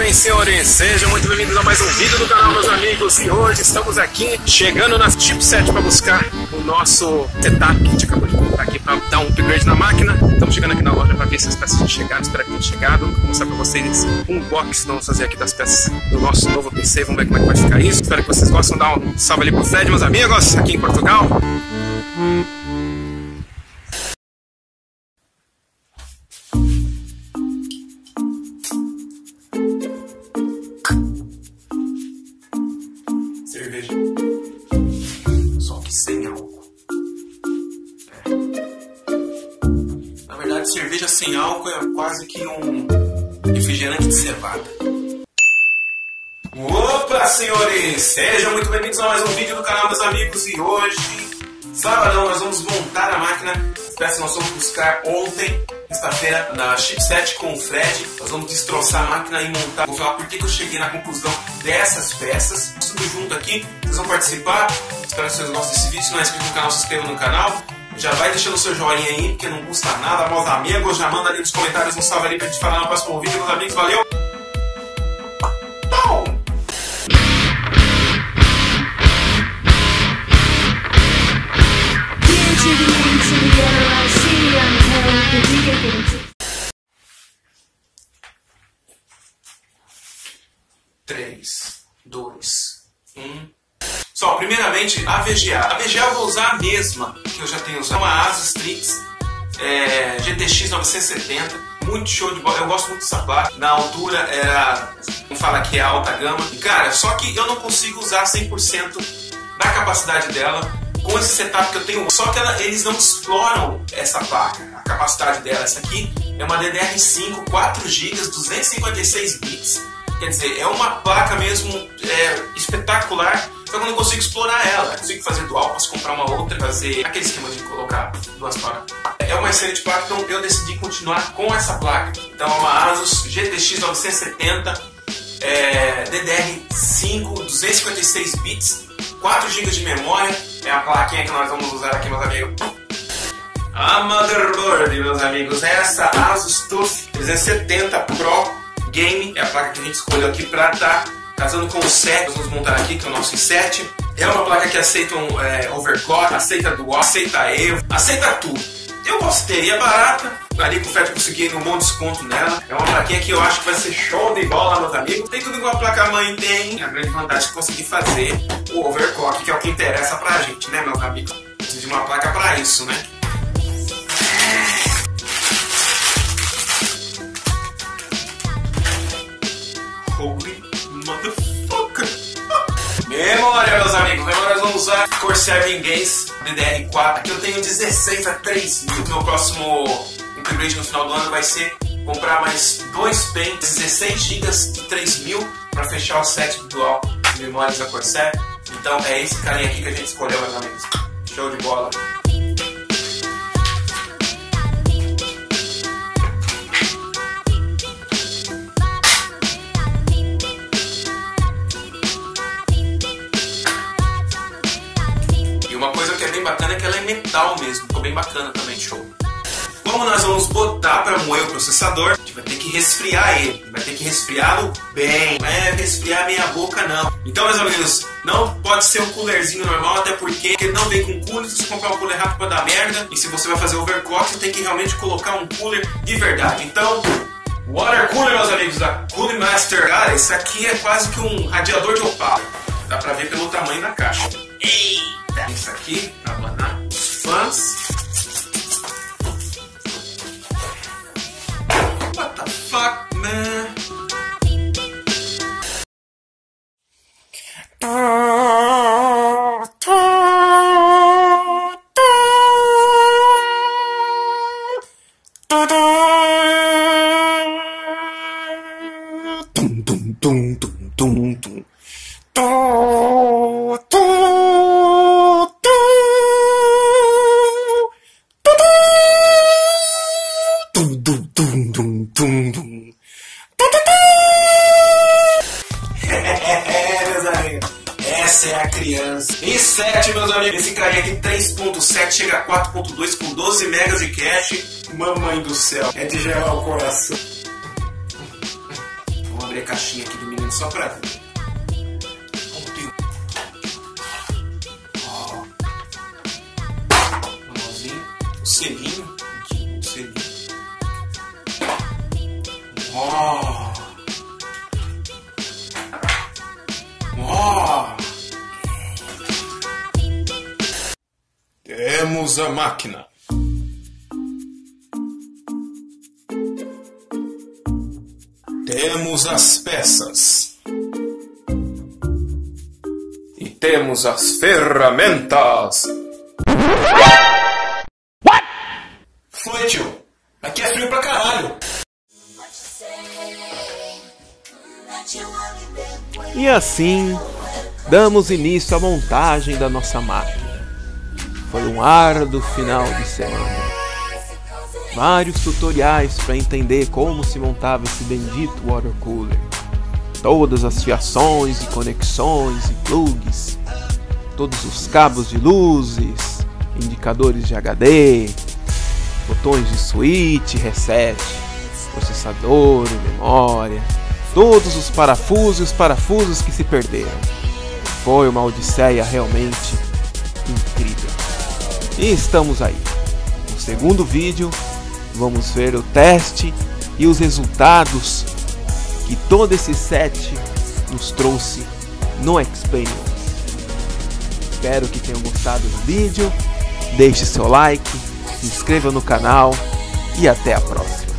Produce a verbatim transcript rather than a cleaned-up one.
bem, senhores? Sejam muito bem-vindos a mais um vídeo do canal, meus amigos. E hoje estamos aqui chegando na Chipset para buscar o nosso setup que a gente acabou de montar aqui para dar um upgrade na máquina. Estamos chegando aqui na loja para ver se as peças já chegaram. Espero que tenham chegado. Vou mostrar para vocês um unboxing que vamos fazer aqui das peças do nosso novo P C. Vamos ver como é que vai ficar isso. Espero que vocês gostem. Dar um salve ali pro Fred, meus amigos, aqui em Portugal. Cerveja. Só que sem álcool. É. Na verdade, cerveja sem álcool é quase que um refrigerante de cevada. Opa, senhores! Sejam muito bem-vindos a mais um vídeo do canal, meus amigos. E hoje, sabadão, nós vamos montar a máquina. As peças nós vamos buscar ontem, sexta-feira, na Chipset com o Fred. Nós vamos destroçar a máquina e montar. Vou falar por que eu cheguei na conclusão dessas peças. Tudo junto aqui, vocês vão participar. Espero que vocês gostem desse vídeo. Se não é inscrito no canal, se inscreva no canal. Já vai deixando o seu joinha aí, porque não custa nada. Meus amigos, já manda ali nos comentários um salve ali pra gente falar no próximo vídeo, meus amigos. Valeu! três, dois, um. Só, primeiramente, a V G A. A V G A eu vou usar a mesma que eu já tenho usado. Uma Asus Strix é, G T X novecentos e setenta. Muito show de bola. Eu gosto muito dessa placa. Na altura era, vamos falar que é alta gama. E, cara, só que eu não consigo usar cem por cento da capacidade dela com esse setup que eu tenho. Só que ela, eles não exploram essa placa, a capacidade dela. Essa aqui é uma D D R cinco, quatro gigas, duzentos e cinquenta e seis bits. Quer dizer, é uma placa mesmo é, espetacular, só que eu não consigo explorar ela. Eu consigo fazer dual, posso comprar uma outra, fazer aquele esquema de colocar duas placas. É uma excelente placa, então eu decidi continuar com essa placa. Então é uma Asus G T X novecentos e setenta, é, D D R cinco, duzentos e cinquenta e seis bits, quatro gigas de memória. É a plaquinha que nós vamos usar aqui, meus amigos. A motherboard, meus amigos, é essa Asus TUF trezentos e setenta Pro Game. É a placa que a gente escolheu aqui para estar tá casando com o set. Nós vamos montar aqui, que é o nosso i sete. É uma placa que aceita um, é, overclock, aceita dual, aceita Evo, aceita tudo. Eu gostaria, barata. Ali com o Fred eu consegui um bom desconto nela. É uma plaquinha que eu acho que vai ser show de bola, meus amigos. Tem tudo igual a placa-mãe tem. A grande vantagem é conseguir fazer o overclock, que é o que interessa pra gente, né, meus amigos? Precisa de uma placa pra isso, né? Holy motherfucker! Memória, meus amigos. Agora nós vamos usar Corsair Vengeance D D R quatro. Aqui eu tenho dezesseis a três mil. Meu próximo upgrade no final do ano vai ser comprar mais dois pentes, dezesseis gigas de três mil para fechar o set dual de memórias da Corsair. Então é esse carinha aqui que a gente escolheu, meus amigos. Show de bola! Uma coisa que é bem bacana é que ela é metal mesmo, ficou bem bacana também, show. Como nós vamos botar para moer o processador, a gente vai ter que resfriar ele, vai ter que resfriá-lo bem, não é resfriar meia boca não. Então, meus amigos, não pode ser um coolerzinho normal, até porque ele não vem com cooler. Se você comprar um cooler rápido pode dar merda, e se você vai fazer overclock, você tem que realmente colocar um cooler de verdade. Então, water cooler, meus amigos, da Cooling Master. Cara, esse aqui é quase que um radiador de opala, dá pra ver pelo tamanho da caixa. Eita! Isso aqui, pra abanar os fãs. What the fuck, man? Tum tum tum tum tum tum. Essa é a criança. i sete, meus amigos. Esse carinha aqui, três ponto sete, chega a quatro ponto dois com doze megas de cache. Mamãe do céu. É de gelar o coração. abrir a caixinha aqui do menino só pra ver. Ontem. Ó. Manualzinho. O selinho. Aqui, o selinho. Ó. Ó. Temos a máquina. Temos as peças. E temos as ferramentas. What? Foi, tio. Aqui é frio pra caralho. E assim, damos início à montagem da nossa máquina. Foi um árduo final de semana. Vários tutoriais para entender como se montava esse bendito water cooler. Todas as fiações e conexões e plugs. Todos os cabos de luzes, indicadores de H D, botões de switch, reset, processador e memória. Todos os parafusos e os parafusos que se perderam. Foi uma odisseia realmente incrível. E estamos aí. No segundo vídeo, vamos ver o teste e os resultados que todo esse set nos trouxe no Experience. Espero que tenham gostado do vídeo. Deixe seu like, se inscreva no canal e até a próxima.